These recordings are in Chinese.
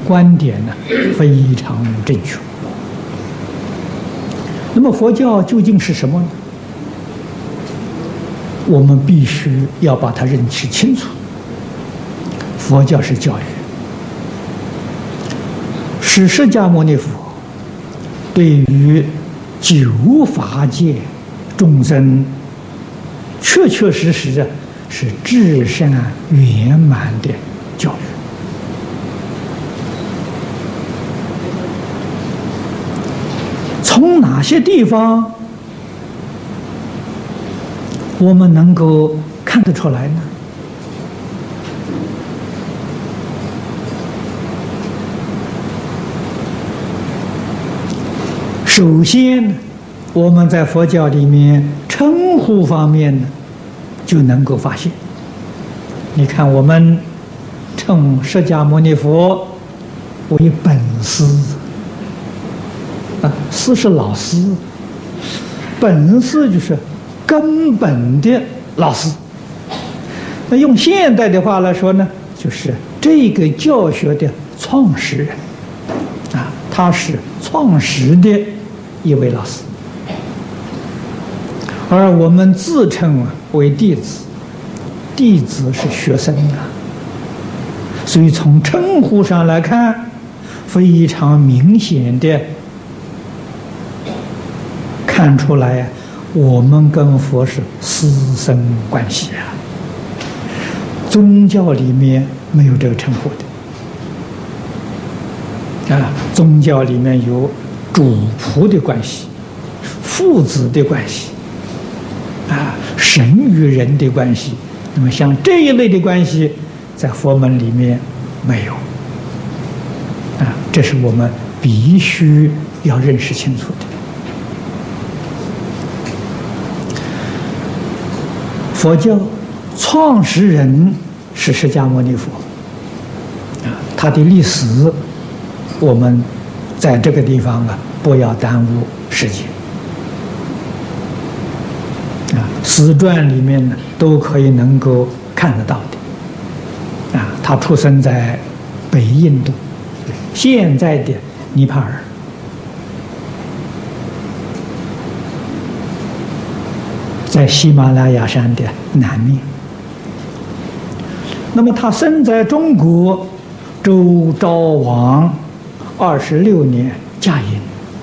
观点呢非常正确。那么佛教究竟是什么呢？我们必须要把它认识清楚。佛教是教育，是释迦牟尼佛对于九法界众生确确实实的是至善圆满的教育。从哪些地方我们能够看得出来呢？首先，我们在佛教里面称呼方面呢，就能够发现。你看，我们称释迦牟尼佛为本师，师是老师，本师就是根本的老师。那用现代的话来说呢，就是这个教学的创始人，他是创始的一位老师，而我们自称为弟子，弟子是学生所以从称呼上来看，非常明显的看出来，我们跟佛是师生关系宗教里面没有这个称呼的宗教里面有主仆的关系、父子的关系神与人的关系。那么像这一类的关系，在佛门里面没有这是我们必须要认识清楚的。佛教创始人是释迦牟尼佛他的历史我们在这个地方不要耽误时间史传里面呢都可以能够看得到的他出生在北印度，现在的尼泊尔。在喜马拉雅山的南面。那么他生在中国周昭王26年驾崩。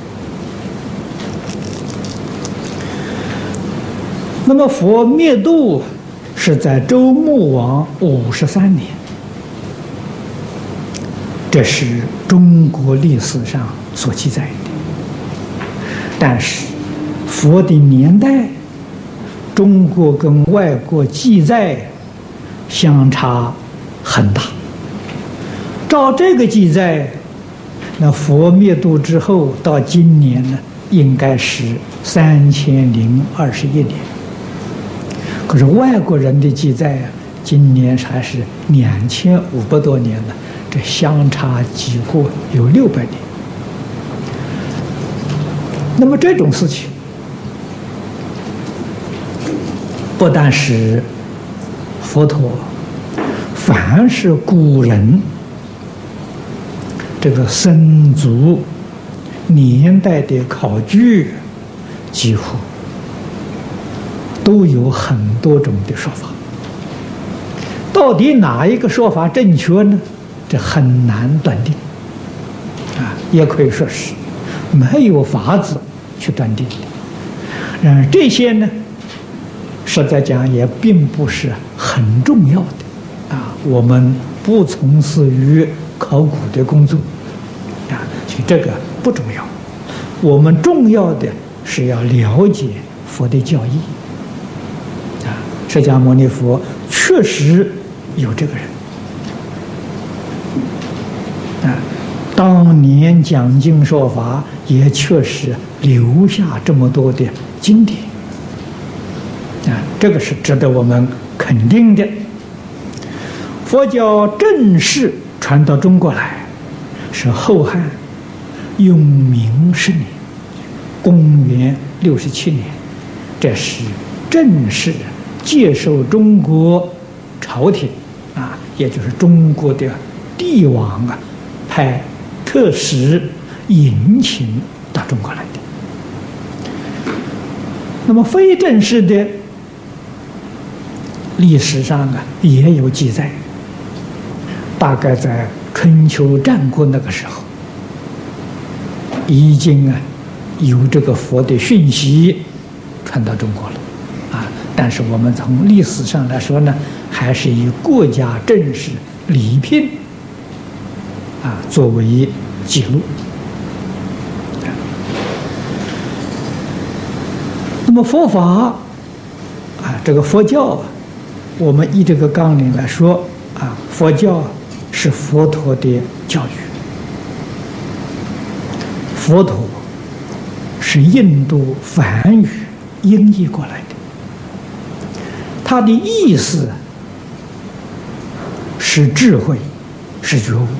那么佛灭度是在周穆王53年，这是中国历史上所记载的。但是佛的年代，中国跟外国记载相差很大。照这个记载，那佛灭度之后到今年呢，应该是3021年。可是外国人的记载今年还是2500多年了，这相差几乎有600年。那么这种事情，不但是佛陀，凡是古人这个僧俗年代的考据，几乎都有很多种的说法。到底哪一个说法正确呢？这很难断定也可以说是没有法子去断定的。然而这些呢，实在讲也并不是很重要的我们不从事于考古的工作所以这个不重要。我们重要的是要了解佛的教义释迦牟尼佛确实有这个人当年讲经说法，也确实留下这么多的经典这个是值得我们肯定的。佛教正式传到中国来，是后汉永明10年，公元67年，这是正式接受中国朝廷也就是中国的帝王派特使迎请到中国来的。那么非正式的历史上也有记载，大概在春秋战国那个时候，已经有这个佛的讯息传到中国了但是我们从历史上来说呢，还是以国家正式礼聘作为记录。那么佛法这个佛教我们依这个纲领来说佛教是佛陀的教育。佛陀是印度梵语音译过来的，它的意思是智慧，是觉悟。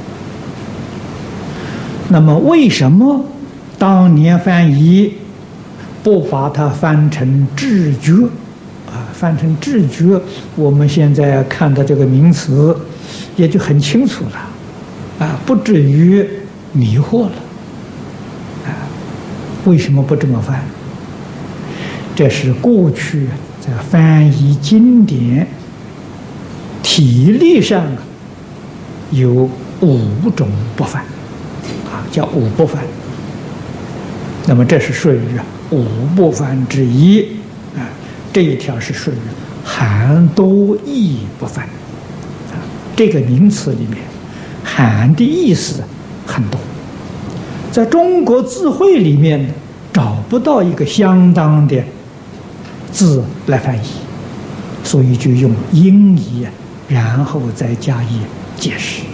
那么为什么当年翻译不把它翻成智觉翻成智觉，我们现在看到这个名词也就很清楚了不至于迷惑了为什么不这么翻？这是过去在翻译经典体例上有5种不翻叫5不翻。那么这是属于5不翻之一这一条是属于含多义不翻这个名词里面含的意思很多，在中国字汇里面找不到一个相当的字来翻译，所以就用音译然后再加以解释。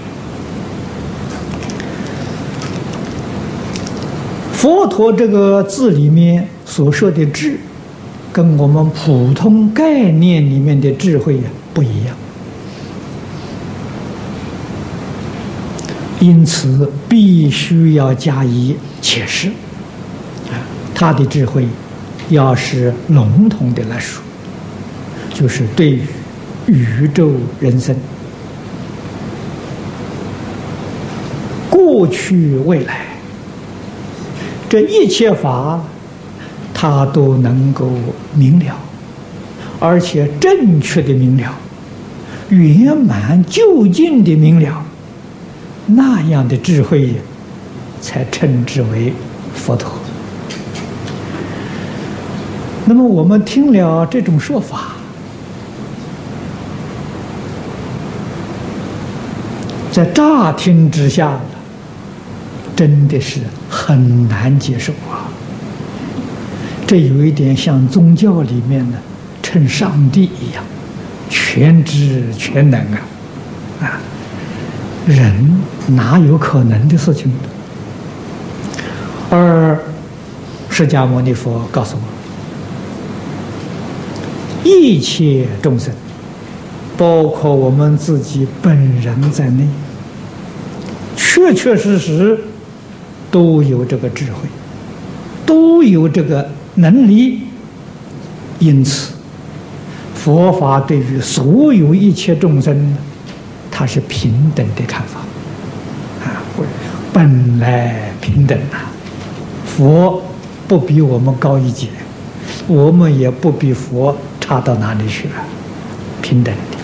佛陀这个字里面所说的智，跟我们普通概念里面的智慧不一样，因此必须要加以解释他的智慧要是笼统的来说，就是对于宇宙人生过去未来这一切法他都能够明了，而且正确的明了，圆满究竟的明了，那样的智慧才称之为佛陀。那么我们听了这种说法，在乍听之下真的是很难接受这有一点像宗教里面的称上帝一样，全知全能人哪有可能的事情？而释迦牟尼佛告诉我，一切众生，包括我们自己本人在内，确确实实都有这个智慧，都有这个能力。因此佛法对于所有一切众生它是平等的看法本来平等佛不比我们高一截，我们也不比佛差到哪里去平等的。